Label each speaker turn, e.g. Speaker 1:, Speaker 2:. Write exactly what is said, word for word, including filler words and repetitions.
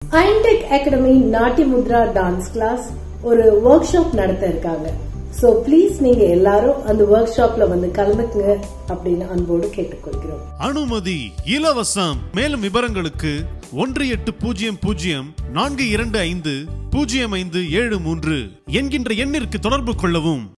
Speaker 1: ஐன்டெக் academy நாட்டி முத்ரா dance class ஒரு ஒர்க் ஷாப் நடத்த இருக்காங்க. சோ ப்ளீஸ் நீங்க எல்லாரும் அந்த ஒர்க் ஷாப்ல வந்து கலந்துக்குங்க அப்படின்னு அன்போடு கேட்டுக்கொள்கிறோம்.
Speaker 2: அனுமதி இலவசம். மேலும் விவரங்களுக்கு ஒன்று எட்டு பூஜ்ஜியம் பூஜ்ஜியம் நான்கு இரண்டு ஐந்து பூஜ்ஜியம் ஐந்து ஏழு மூன்று என்கின்ற எண்ணிற்கு தொடர்பு கொள்ளவும்.